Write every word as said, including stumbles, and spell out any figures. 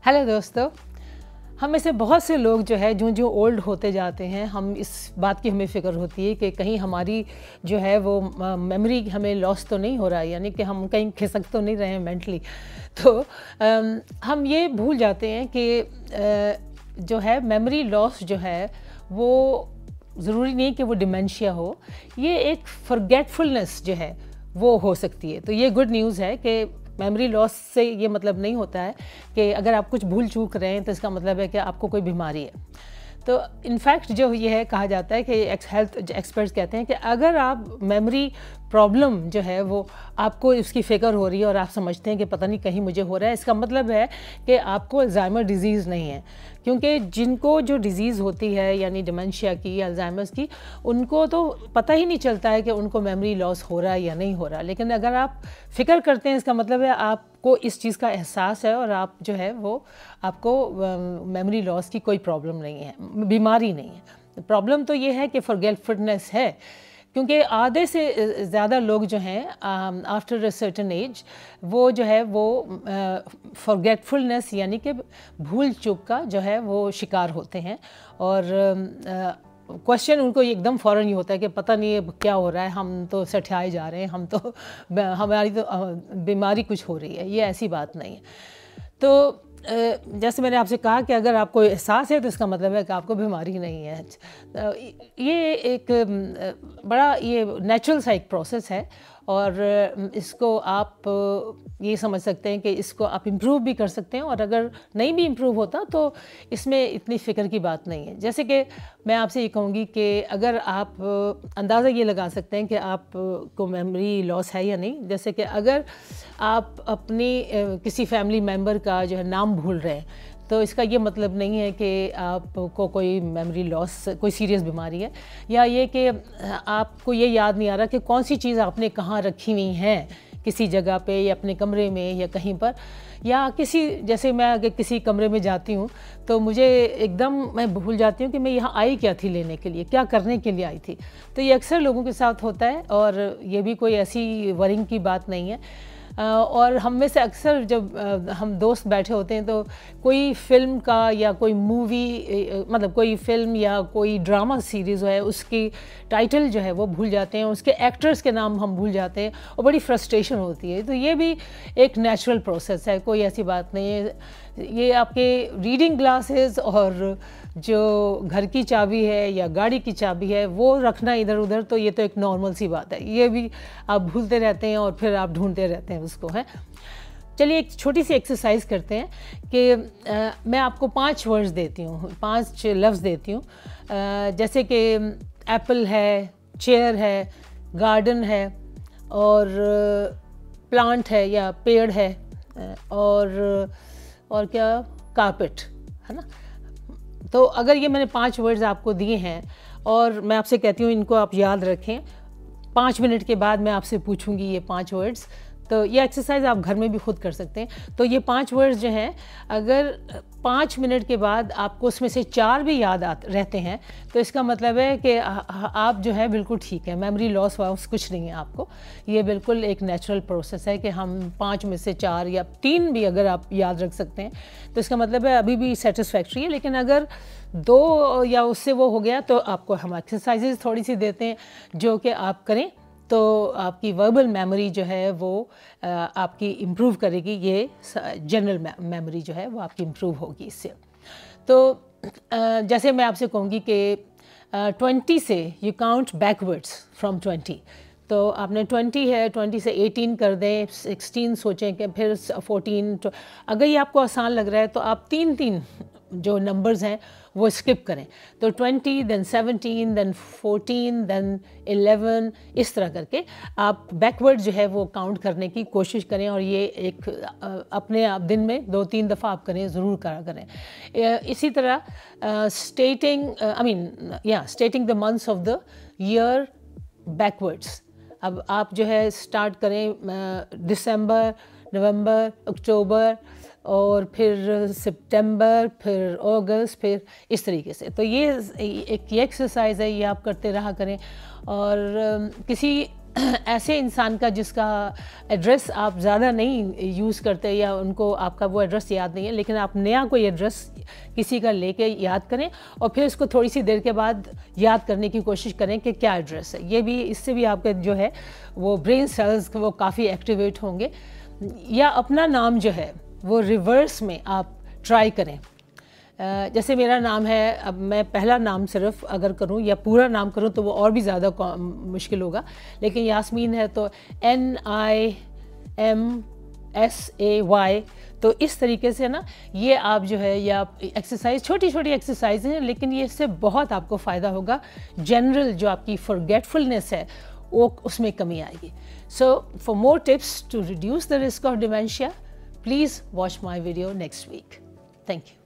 Hello दोस्तों, हम में से बहुत से लोग जो है जो जो ओल्ड होते जाते हैं, हम इस बात की हमें फ़िक्र होती है कि कहीं हमारी जो है वो मेमोरी हमें लॉस तो नहीं हो रहा है, यानी कि हम कहीं खिसक तो नहीं रहे हैं मेंटली। तो अम, हम ये भूल जाते हैं कि अ, जो है मेमोरी लॉस जो है वो ज़रूरी नहीं कि वो डिमेंशिया हो, ये एक फॉरगेटफुलनेस जो है वो हो सकती है। तो ये गुड न्यूज़ है कि मेमोरी लॉस से ये मतलब नहीं होता है कि अगर आप कुछ भूल चूक रहे हैं तो इसका मतलब है कि आपको कोई बीमारी है। तो इनफैक्ट जो ये है कहा जाता है कि हेल्थ एक्सपर्ट्स कहते हैं कि अगर आप मेमोरी प्रॉब्लम जो है वो आपको इसकी फ़िक्र हो रही है और आप समझते हैं कि पता नहीं कहीं मुझे हो रहा है, इसका मतलब है कि आपको अल्जाइमर डिजीज़ नहीं है। क्योंकि जिनको जो डिज़ीज़ होती है यानी डिमेंशिया की या अल्जाइमर्स की, उनको तो पता ही नहीं चलता है कि उनको मेमोरी लॉस हो रहा है या नहीं हो रहा। लेकिन अगर आप फ़िक्र करते हैं, इसका मतलब है आपको इस चीज़ का एहसास है और आप जो है वो आपको मेमोरी लॉस की कोई प्रॉब्लम नहीं है, बीमारी नहीं है। प्रॉब्लम तो ये है कि फॉरगेटफुलनेस है, क्योंकि आधे से ज़्यादा लोग जो हैं आफ्टर अ सर्टेन एज वो जो है वो फॉरगेटफुलनेस यानी कि भूल चूक का जो है वो शिकार होते हैं। और क्वेश्चन उनको एकदम फ़ौरन ही होता है कि पता नहीं है क्या हो रहा है, हम तो सठियाए जा रहे हैं, हम तो हमारी तो बीमारी कुछ हो रही है। ये ऐसी बात नहीं है। तो जैसे मैंने आपसे कहा कि अगर आपको एहसास है तो इसका मतलब है कि आपको बीमारी नहीं है। ये एक बड़ा ये नेचुरल सा एक प्रोसेस है और इसको आप ये समझ सकते हैं कि इसको आप इम्प्रूव भी कर सकते हैं, और अगर नहीं भी इम्प्रूव होता तो इसमें इतनी फ़िक्र की बात नहीं है। जैसे कि मैं आपसे ये कहूँगी कि अगर आप अंदाज़ा ये लगा सकते हैं कि आप को मेमोरी लॉस है या नहीं। जैसे कि अगर आप अपनी किसी फैमिली मेम्बर का जो है नाम भूल रहे हैं, तो इसका ये मतलब नहीं है कि आपको कोई मेमोरी लॉस, कोई सीरियस बीमारी है, या ये कि आपको ये याद नहीं आ रहा कि कौन सी चीज़ आपने कहाँ रखी हुई हैं, किसी जगह पे या अपने कमरे में या कहीं पर, या किसी, जैसे मैं अगर किसी कमरे में जाती हूँ तो मुझे एकदम मैं भूल जाती हूँ कि मैं यहाँ आई क्या थी लेने के लिए, क्या करने के लिए आई थी। तो ये अक्सर लोगों के साथ होता है और ये भी कोई ऐसी वरिंग की बात नहीं है। और हम में से अक्सर जब हम दोस्त बैठे होते हैं तो कोई फ़िल्म का या कोई मूवी, मतलब कोई फ़िल्म या कोई ड्रामा सीरीज़ है, उसकी टाइटल जो है वो भूल जाते हैं, उसके एक्टर्स के नाम हम भूल जाते हैं और बड़ी फ्रस्ट्रेशन होती है। तो ये भी एक नेचुरल प्रोसेस है, कोई ऐसी बात नहीं है। ये आपके रीडिंग ग्लासेस और जो घर की चाबी है या गाड़ी की चाबी है वो रखना इधर उधर, तो ये तो एक नॉर्मल सी बात है। ये भी आप भूलते रहते हैं और फिर आप ढूंढते रहते हैं उसको, है। चलिए एक छोटी सी एक्सरसाइज करते हैं कि आ, मैं आपको पांच वर्ड्स देती हूँ, पांच लफ्ज़ देती हूँ। जैसे कि एप्पल है, चेयर है, गार्डन है और प्लांट है या पेड़ है, और और क्या, कारपेट, है ना। तो अगर ये मैंने पांच वर्ड्स आपको दिए हैं और मैं आपसे कहती हूँ इनको आप याद रखें, पाँच मिनट के बाद मैं आपसे पूछूंगी ये पांच वर्ड्स, तो ये एक्सरसाइज आप घर में भी खुद कर सकते हैं। तो ये पांच वर्ड्स जो हैं, अगर पाँच मिनट के बाद आपको उसमें से चार भी याद आ रहते हैं तो इसका मतलब है कि आप जो है बिल्कुल ठीक है, मेमोरी लॉस वास कुछ नहीं है आपको। ये बिल्कुल एक नेचुरल प्रोसेस है कि हम पाँच में से चार या तीन भी अगर आप याद रख सकते हैं तो इसका मतलब है अभी भी सेटिस्फैक्ट्री है। लेकिन अगर दो या उससे वो हो गया तो आपको हम एक्सरसाइजेज थोड़ी सी देते हैं जो कि आप करें तो आपकी वर्बल मेमोरी जो है वो आपकी इम्प्रूव करेगी। ये जनरल मेमोरी जो है वो आपकी इम्प्रूव होगी इससे। तो जैसे मैं आपसे कहूँगी कि ट्वेंटी से you count backwards from twenty, तो आपने ट्वेंटी है, ट्वेंटी से एटीन कर दें, सिक्सटीन सोचें कि फिर फोर्टीन। तो अगर ये आपको आसान लग रहा है तो आप तीन तीन जो नंबर्स हैं वो स्किप करें। तो twenty, then seventeen, then fourteen, then eleven, इस तरह करके आप बैकवर्ड जो है वो काउंट करने की कोशिश करें। और ये एक अपने आप दिन में दो तीन दफ़ा आप करें, ज़रूर करा करें। इसी तरह स्टेटिंग आई मीन या stating the months of the year backwards. अब आप जो है स्टार्ट करें दिसंबर, नवंबर, अक्टूबर और फिर सितंबर, फिर अगस्त, फिर इस तरीके से। तो ये एक ये एक्सरसाइज है, ये आप करते रहा करें। और किसी ایسے انسان کا جس کا ایڈریس آپ زیادہ نہیں یوز کرتے یا ان کو آپ کا وہ ایڈریس یاد نہیں ہے، لیکن آپ نیا کوئی ایڈریس کسی کا لے کے یاد کریں اور پھر اس کو تھوڑی سی دیر کے بعد یاد کرنے کی کوشش کریں کہ کیا ایڈریس ہے. یہ بھی اس سے بھی آپ کے جو ہے وہ برین سیلز وہ کافی ایکٹیویٹ ہوں گے. یا اپنا نام جو ہے وہ ریورس میں آپ ٹرائی کریں. جیسے میرا نام ہے، اب میں پہلا نام صرف اگر کروں یا پورا نام کروں تو وہ اور بھی زیادہ مشکل ہوگا، لیکن یاسمین ہے تو N I M S A Y. تو اس طریقے سے نا یہ آپ جو ہے یا ایکسرسائز چھوٹی چھوٹی ایکسرسائز ہیں، لیکن یہ اس سے بہت آپ کو فائدہ ہوگا. جنرل جو آپ کی فرگیٹفلنس ہے وہ اس میں کمی آئے گی. So for more tips to reduce the risk of dementia, please watch my video next week. Thank you.